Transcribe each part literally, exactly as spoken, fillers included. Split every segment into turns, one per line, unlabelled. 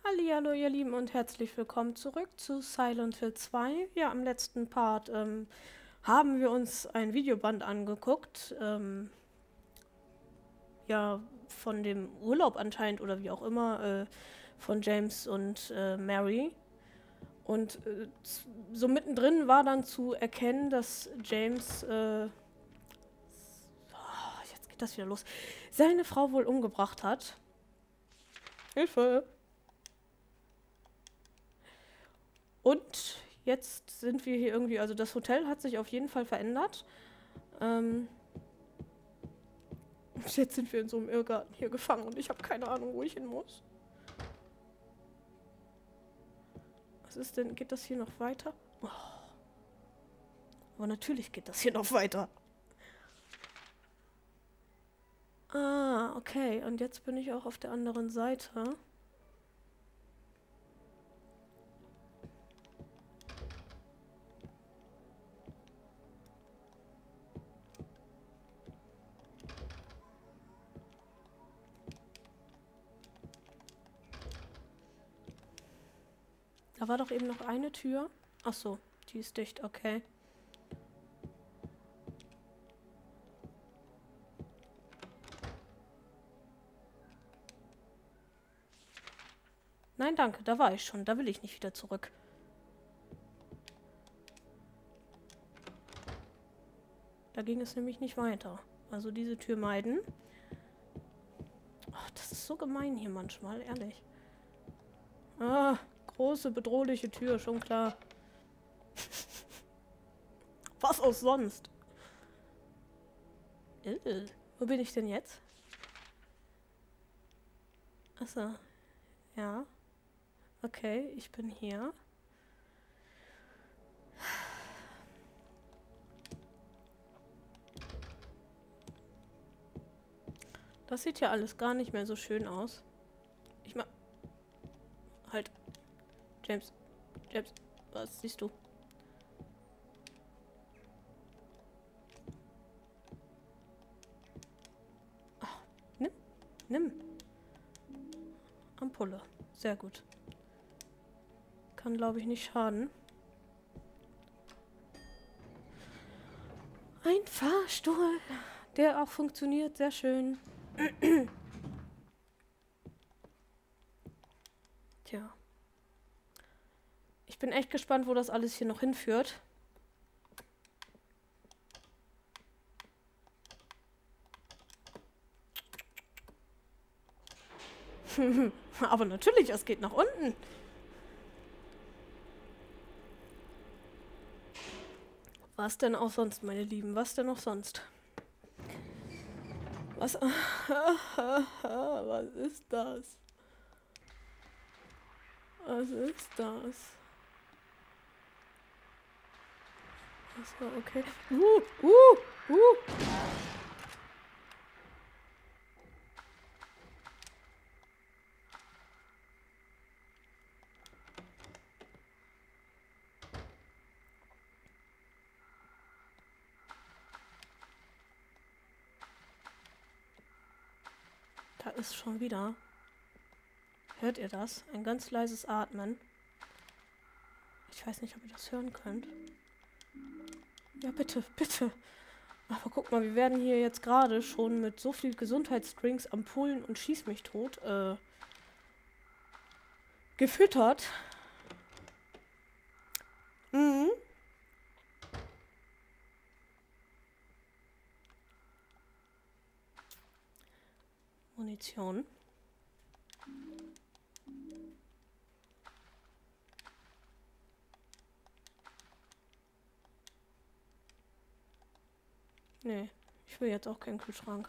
Hallihallo, ihr Lieben, und herzlich willkommen zurück zu Silent Hill zwei. Ja, im letzten Part ähm, haben wir uns ein Videoband angeguckt, ähm, ja, von dem Urlaub anscheinend oder wie auch immer, äh, von James und äh, Mary. Und äh, so mittendrin war dann zu erkennen, dass James, äh, oh, jetzt geht das wieder los, seine Frau wohl umgebracht hat. Hilfe! Und jetzt sind wir hier irgendwie, also das Hotel hat sich auf jeden Fall verändert. Ähm und jetzt sind wir in so einem Irrgarten hier gefangen und ich habe keine Ahnung, wo ich hin muss. Was ist denn, geht das hier noch weiter? Oh. Aber natürlich geht das hier noch weiter. Ah, okay. Und jetzt bin ich auch auf der anderen Seite. Da war doch eben noch eine Tür. Ach so, die ist dicht, okay. Nein, danke, da war ich schon. Da will ich nicht wieder zurück. Da ging es nämlich nicht weiter. Also diese Tür meiden. Ach, das ist so gemein hier manchmal, ehrlich. Ah, große, bedrohliche Tür, schon klar. Was auch sonst? Äh, wo bin ich denn jetzt? Achso. Ja. Okay, ich bin hier. Das sieht ja alles gar nicht mehr so schön aus. Ich mach... Halt. James. James. Was siehst du? Ach, nimm. Nimm. Ampulle. Sehr gut. Kann, glaube ich, nicht schaden. Ein Fahrstuhl, der auch funktioniert. Sehr schön. Tja. Ich bin echt gespannt, wo das alles hier noch hinführt. Aber natürlich, es geht nach unten. Was denn auch sonst, meine Lieben? Was denn auch sonst? Was? Was ist das? Was ist das? Achso, okay. Uh, uh, uh. Da ist schon wieder. Hört ihr das? Ein ganz leises Atmen. Ich weiß nicht, ob ihr das hören könnt. Ja, bitte, bitte. Aber guck mal, wir werden hier jetzt gerade schon mit so viel Gesundheitsdrinks, Ampullen und Schieß mich tot äh, gefüttert. Mhm. Munition. Nee, ich will jetzt auch keinen Kühlschrank.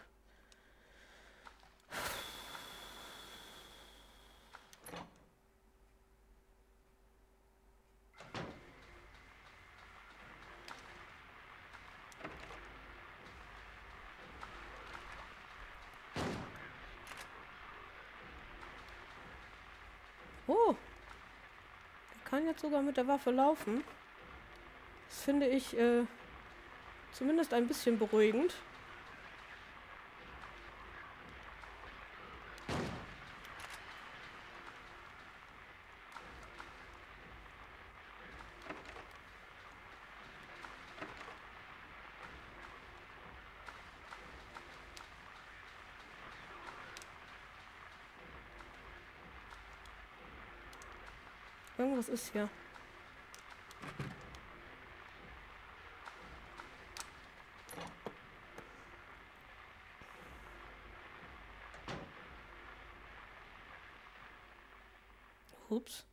Oh, er kann jetzt sogar mit der Waffe laufen. Das finde ich äh, zumindest ein bisschen beruhigend. Irgendwas ist hier. Ups.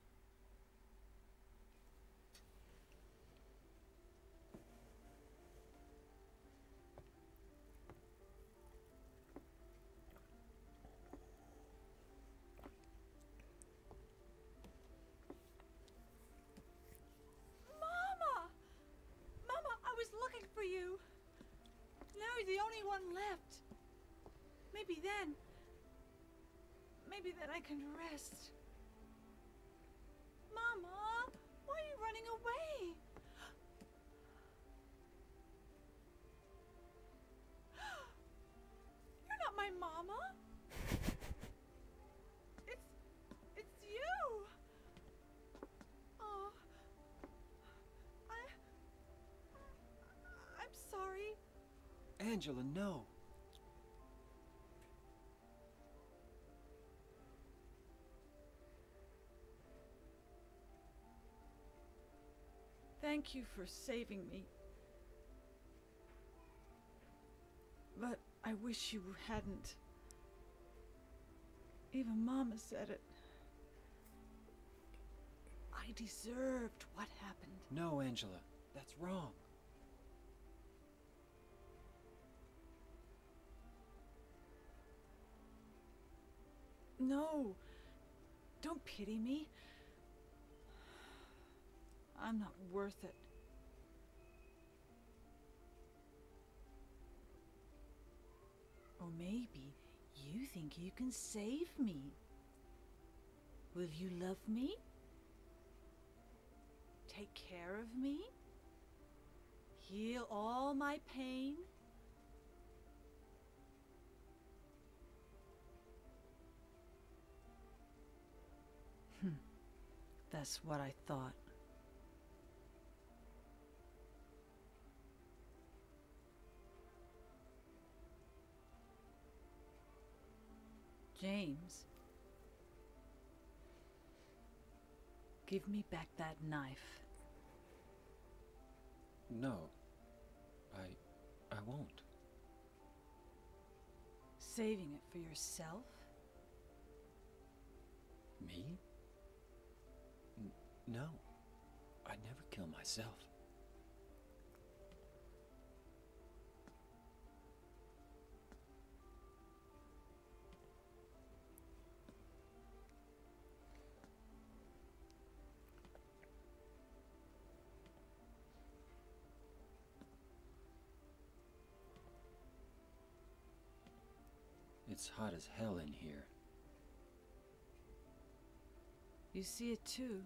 For you. Now you're the only one left. Maybe then. Maybe then I can rest. Mama, why are you running away? You're not my mama. It's it's you. Oh. I I'm sorry.
Angela, no.
Thank you for saving me. But I wish you hadn't. Even Mama said it. I deserved what happened.
No, Angela. That's wrong.
No. Don't pity me. I'm not worth it. Or maybe you think you can save me. Will you love me? Take care of me? Heal all my pain? Hmm. That's what I thought. James, give me back that knife.
No. I... I won't.
Saving it for yourself?
Me? N- no. I'd never kill myself. It's hot as hell in here.
You see it too.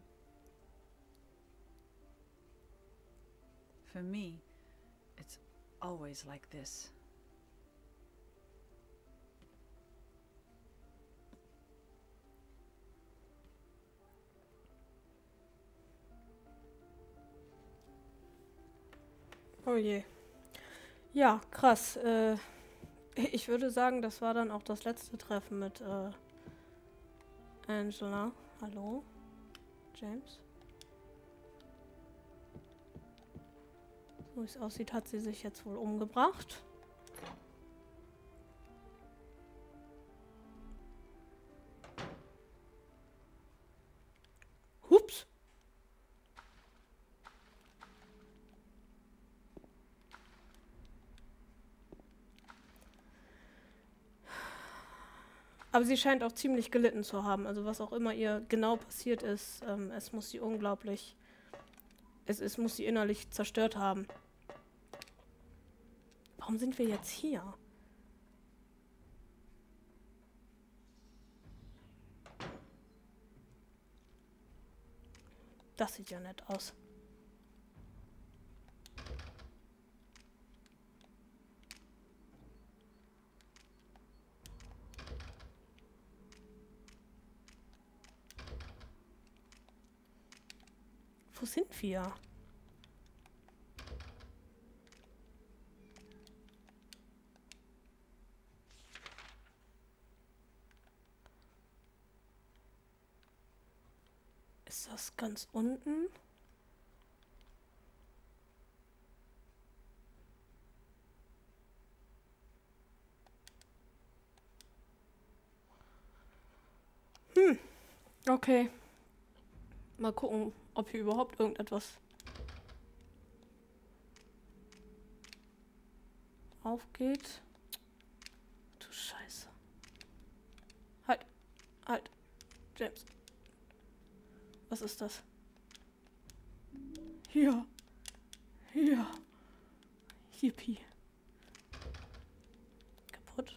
For me, it's always like this.
Oh je. Ja, krass. Äh, ich würde sagen, das war dann auch das letzte Treffen mit äh, Angela. Hallo? James? So wie es aussieht, hat sie sich jetzt wohl umgebracht. Hups! Aber sie scheint auch ziemlich gelitten zu haben. Also was auch immer ihr genau passiert ist, ähm, es muss sie unglaublich, es, es muss sie innerlich zerstört haben. Warum sind wir jetzt hier? Das sieht ja nett aus. Wo sind wir? Es Ist das ganz unten? Hm, okay. Mal gucken, ob hier überhaupt irgendetwas aufgeht. Du Scheiße. Halt, halt, James. Was ist das? Hier. Hier. Yippie. Kaputt.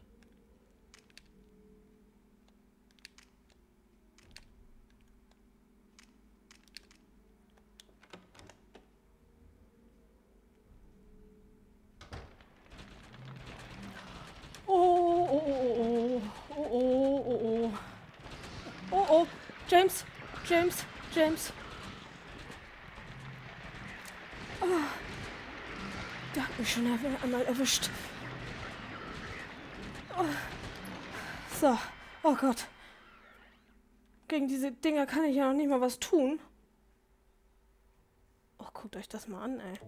Oh, oh, oh, oh, oh, oh, oh, oh. Oh, oh, James, James, James. Oh. Der hat mich schon einmal erwischt. Oh. So, oh Gott. Gegen diese Dinger kann ich ja noch nicht mal was tun. Oh, guckt euch das mal an, ey.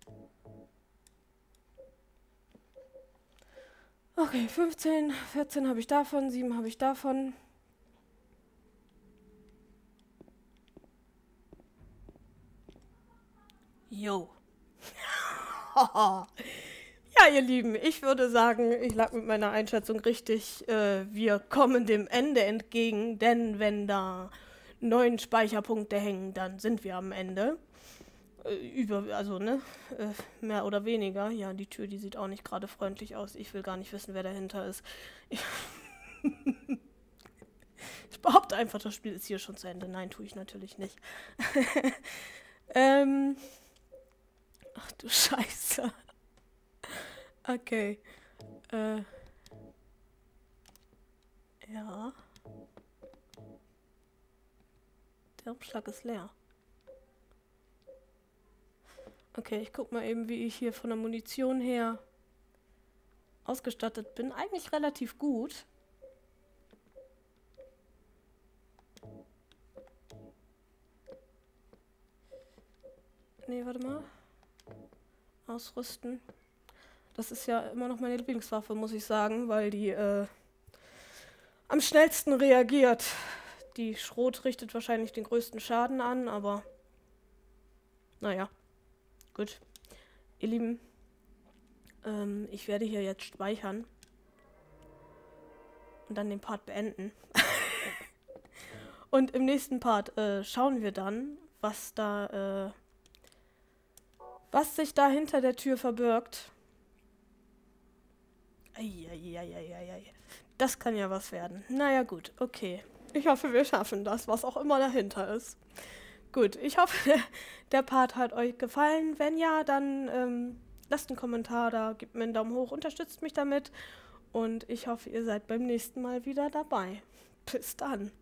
Okay, fünfzehn, vierzehn habe ich davon, sieben habe ich davon. Jo. Ja, ihr Lieben, ich würde sagen, ich lag mit meiner Einschätzung richtig. Äh, wir kommen dem Ende entgegen, denn wenn da neun Speicherpunkte hängen, dann sind wir am Ende. Über, also, ne, mehr oder weniger. Ja, die Tür, die sieht auch nicht gerade freundlich aus. Ich will gar nicht wissen, wer dahinter ist. Ich, ich behaupte einfach, das Spiel ist hier schon zu Ende. Nein, tue ich natürlich nicht. ähm. Ach du Scheiße. Okay. Äh. Ja. Der Umschlag ist leer. Okay, ich guck mal eben, wie ich hier von der Munition her ausgestattet bin. Eigentlich relativ gut. Nee, warte mal. Ausrüsten. Das ist ja immer noch meine Lieblingswaffe, muss ich sagen, weil die äh, am schnellsten reagiert. Die Schrot richtet wahrscheinlich den größten Schaden an, aber naja. Gut, ihr Lieben, ähm, ich werde hier jetzt speichern und dann den Part beenden. Und im nächsten Part äh, schauen wir dann, was da, äh, was sich da hinter der Tür verbirgt. Eieieiei. Das kann ja was werden. Naja gut, okay. Ich hoffe, wir schaffen das, was auch immer dahinter ist. Gut, ich hoffe, der Part hat euch gefallen. Wenn ja, dann ähm, lasst einen Kommentar da, gebt mir einen Daumen hoch, unterstützt mich damit. Und ich hoffe, ihr seid beim nächsten Mal wieder dabei. Bis dann.